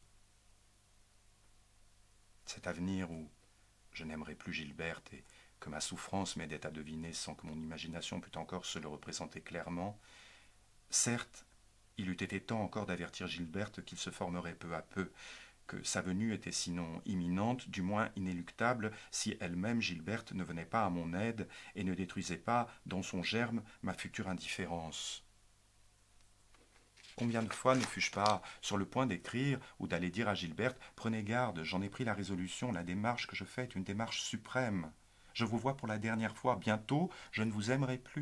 Cet avenir où je n'aimerai plus Gilberte et que ma souffrance m'aidait à deviner sans que mon imagination pût encore se le représenter clairement, certes, il eût été temps encore d'avertir Gilberte qu'il se formerait peu à peu, que sa venue était sinon imminente, du moins inéluctable, si elle-même, Gilberte, ne venait pas à mon aide et ne détruisait pas, dans son germe, ma future indifférence. Combien de fois ne fus-je pas sur le point d'écrire ou d'aller dire à Gilberte « Prenez garde, j'en ai pris la résolution, la démarche que je fais est une démarche suprême. Je vous vois pour la dernière fois, bientôt je ne vous aimerai plus. »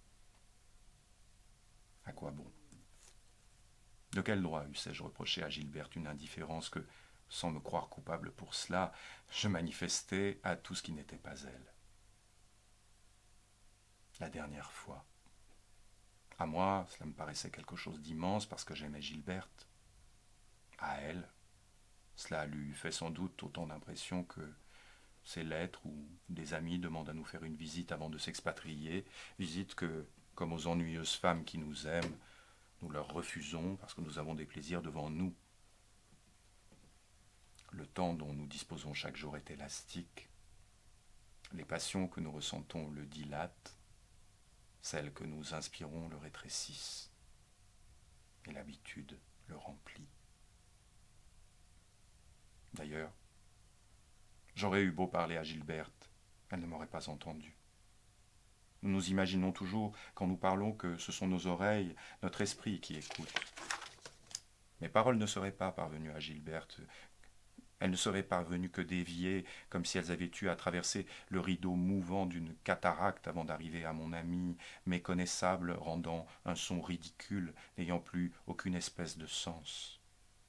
À quoi bon? De quel droit eussé-je reproché à Gilberte une indifférence que, sans me croire coupable pour cela, je manifestais à tout ce qui n'était pas elle? La dernière fois. À moi, cela me paraissait quelque chose d'immense parce que j'aimais Gilberte. À elle, cela lui fait sans doute autant d'impression que ces lettres où des amis demandent à nous faire une visite avant de s'expatrier, visite que, comme aux ennuyeuses femmes qui nous aiment, nous leur refusons parce que nous avons des plaisirs devant nous. Le temps dont nous disposons chaque jour est élastique. Les passions que nous ressentons le dilatent, celles que nous inspirons le rétrécissent, et l'habitude le remplit. D'ailleurs, j'aurais eu beau parler à Gilberte, elle ne m'aurait pas entendu. Nous nous imaginons toujours, quand nous parlons, que ce sont nos oreilles, notre esprit qui écoutent. Mes paroles ne seraient pas parvenues à Gilberte, elles ne seraient parvenues que déviées, comme si elles avaient eu à traverser le rideau mouvant d'une cataracte avant d'arriver à mon ami, méconnaissable, rendant un son ridicule, n'ayant plus aucune espèce de sens.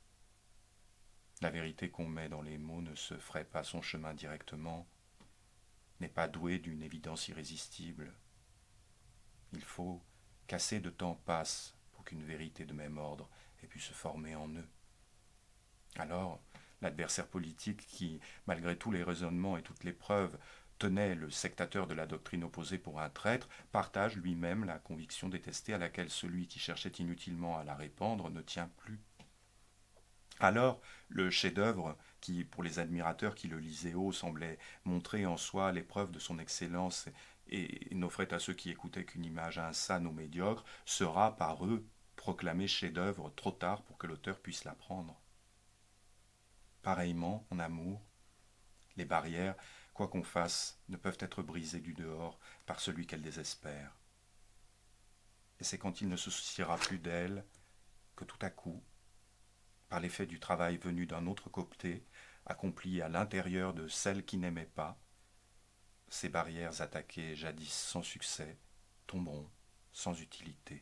La vérité qu'on met dans les mots ne se ferait pas son chemin directement, n'est pas douée d'une évidence irrésistible. Il faut qu'assez de temps passe pour qu'une vérité de même ordre ait pu se former en eux. Alors, l'adversaire politique qui, malgré tous les raisonnements et toutes les preuves, tenait le sectateur de la doctrine opposée pour un traître, partage lui-même la conviction détestée à laquelle celui qui cherchait inutilement à la répandre ne tient plus. Alors, le chef-d'œuvre, qui, pour les admirateurs qui le lisaient haut, semblait montrer en soi les preuves de son excellence et n'offrait à ceux qui écoutaient qu'une image insane ou médiocre, sera par eux proclamé chef-d'œuvre trop tard pour que l'auteur puisse l'apprendre. Pareillement, en amour, les barrières, quoi qu'on fasse, ne peuvent être brisées du dehors par celui qu'elle désespère. Et c'est quand il ne se souciera plus d'elle que tout à coup, par l'effet du travail venu d'un autre côté, accompli à l'intérieur de celle qui n'aimait pas, ces barrières attaquées jadis sans succès tomberont sans utilité.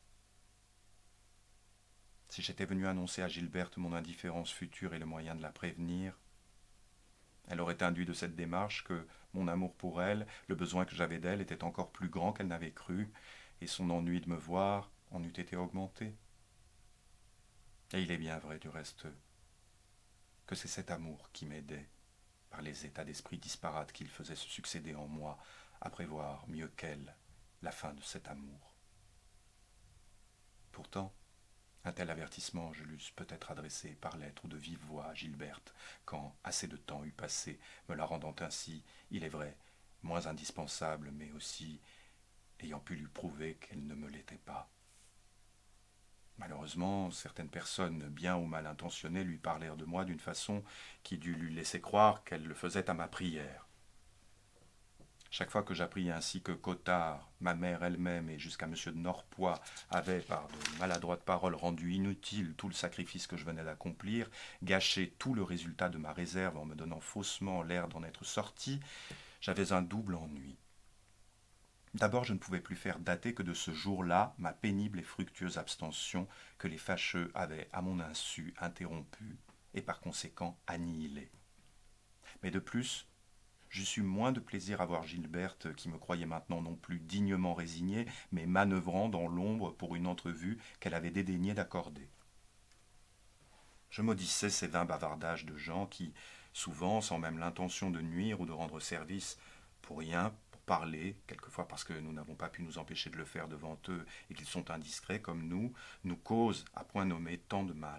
Si j'étais venu annoncer à Gilberte mon indifférence future et le moyen de la prévenir, elle aurait induit de cette démarche que mon amour pour elle, le besoin que j'avais d'elle était encore plus grand qu'elle n'avait cru, et son ennui de me voir en eût été augmenté. Et il est bien vrai, du reste, que c'est cet amour qui m'aidait, par les états d'esprit disparates qu'il faisait se succéder en moi, à prévoir mieux qu'elle la fin de cet amour. Pourtant, un tel avertissement je l'eusse peut-être adressé par lettre ou de vive voix à Gilberte, quand assez de temps eût passé, me la rendant ainsi, il est vrai, moins indispensable, mais aussi ayant pu lui prouver qu'elle ne me l'était pas. Malheureusement, certaines personnes, bien ou mal intentionnées, lui parlèrent de moi d'une façon qui dut lui laisser croire qu'elle le faisait à ma prière. Chaque fois que j'appris ainsi que Cottard, ma mère elle-même et jusqu'à M. de Norpois avaient, par de maladroites paroles, rendu inutile tout le sacrifice que je venais d'accomplir, gâché tout le résultat de ma réserve en me donnant faussement l'air d'en être sorti, j'avais un double ennui. D'abord, je ne pouvais plus faire dater que de ce jour-là ma pénible et fructueuse abstention que les fâcheux avaient, à mon insu, interrompue et par conséquent annihilée. Mais de plus, j'eus eu moins de plaisir à voir Gilberte, qui me croyait maintenant non plus dignement résignée, mais manœuvrant dans l'ombre pour une entrevue qu'elle avait dédaigné d'accorder. Je maudissais ces vains bavardages de gens qui, souvent, sans même l'intention de nuire ou de rendre service, pour rien, pour parler, quelquefois parce que nous n'avons pas pu nous empêcher de le faire devant eux et qu'ils sont indiscrets comme nous, nous causent, à point nommé, tant de mal.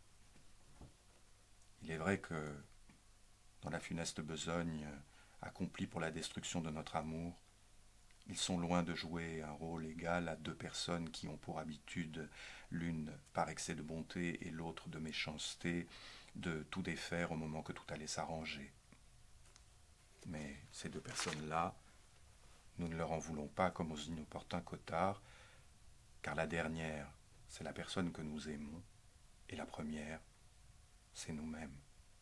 Il est vrai que, dans la funeste besogne accomplie pour la destruction de notre amour, ils sont loin de jouer un rôle égal à deux personnes qui ont pour habitude, l'une par excès de bonté et l'autre de méchanceté, de tout défaire au moment que tout allait s'arranger. Mais ces deux personnes-là, nous ne leur en voulons pas comme aux inopportuns Cottard, car la dernière, c'est la personne que nous aimons, et la première, c'est nous-mêmes.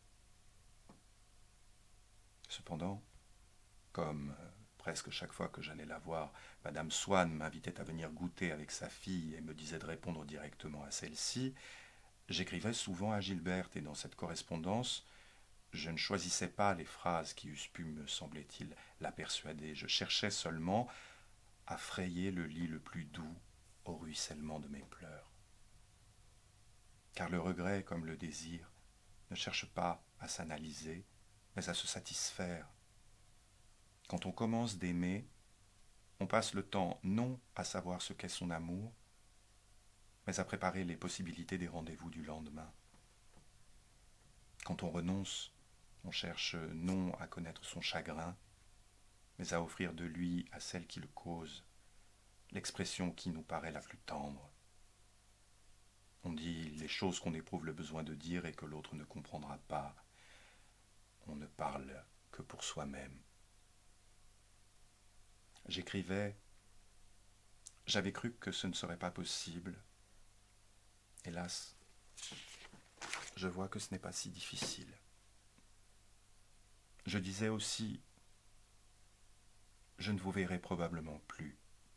Cependant, comme euh, presque chaque fois que j'allais la voir, Madame Swann m'invitait à venir goûter avec sa fille et me disait de répondre directement à celle-ci, j'écrivais souvent à Gilberte, et dans cette correspondance, je ne choisissais pas les phrases qui eussent pu, me semblait-il, la persuader. Je cherchais seulement à frayer le lit le plus doux au ruissellement de mes pleurs. Car le regret, comme le désir, ne cherche pas à s'analyser, mais à se satisfaire. Quand on commence d'aimer, on passe le temps non à savoir ce qu'est son amour, mais à préparer les possibilités des rendez-vous du lendemain. Quand on renonce, on cherche non à connaître son chagrin, mais à offrir de lui à celle qui le cause l'expression qui nous paraît la plus tendre. On dit les choses qu'on éprouve le besoin de dire et que l'autre ne comprendra pas. On ne parle que pour soi-même. J'écrivais, j'avais cru que ce ne serait pas possible. Hélas, je vois que ce n'est pas si difficile. Je disais aussi, je ne vous verrai probablement plus.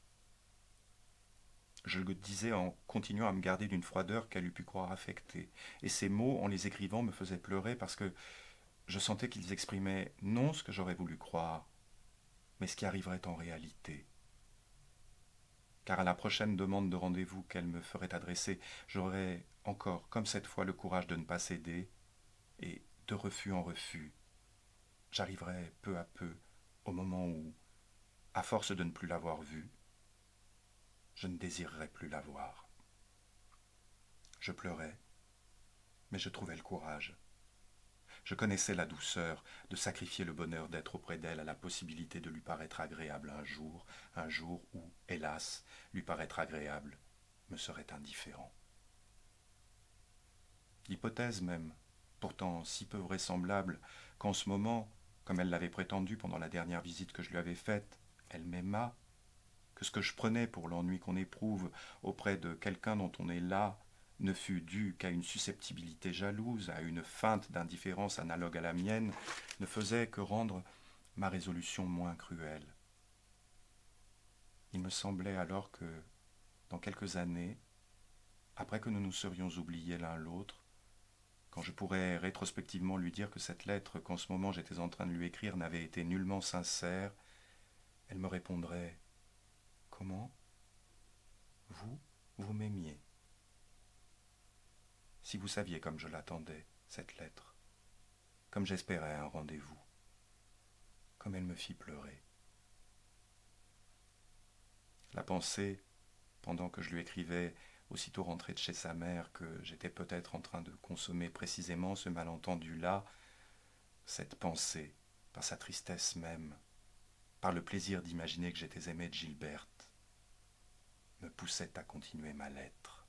Je le disais en continuant à me garder d'une froideur qu'elle eût pu croire affectée. Et ces mots, en les écrivant, me faisaient pleurer parce que je sentais qu'ils exprimaient non ce que j'aurais voulu croire, mais ce qui arriverait en réalité. Car à la prochaine demande de rendez-vous qu'elle me ferait adresser, j'aurais encore, comme cette fois, le courage de ne pas céder, et, de refus en refus, j'arriverais peu à peu au moment où, à force de ne plus l'avoir vue, je ne désirerais plus la voir. Je pleurais, mais je trouvais le courage. Je connaissais la douceur de sacrifier le bonheur d'être auprès d'elle à la possibilité de lui paraître agréable un jour, un jour où, hélas, lui paraître agréable me serait indifférent. L'hypothèse même, pourtant si peu vraisemblable, qu'en ce moment, comme elle l'avait prétendu pendant la dernière visite que je lui avais faite, elle m'aimât, que ce que je prenais pour l'ennui qu'on éprouve auprès de quelqu'un dont on est là ne fût dû qu'à une susceptibilité jalouse, à une feinte d'indifférence analogue à la mienne, ne faisait que rendre ma résolution moins cruelle. Il me semblait alors que, dans quelques années, après que nous nous serions oubliés l'un l'autre, quand je pourrais rétrospectivement lui dire que cette lettre qu'en ce moment j'étais en train de lui écrire n'avait été nullement sincère, elle me répondrait « Comment ? Vous, vous m'aimiez ?» Si vous saviez comme je l'attendais, cette lettre, comme j'espérais un rendez-vous, comme elle me fit pleurer. La pensée, pendant que je lui écrivais, aussitôt rentré de chez sa mère, que j'étais peut-être en train de consommer précisément ce malentendu-là, cette pensée, par sa tristesse même, par le plaisir d'imaginer que j'étais aimé de Gilberte, me poussait à continuer ma lettre.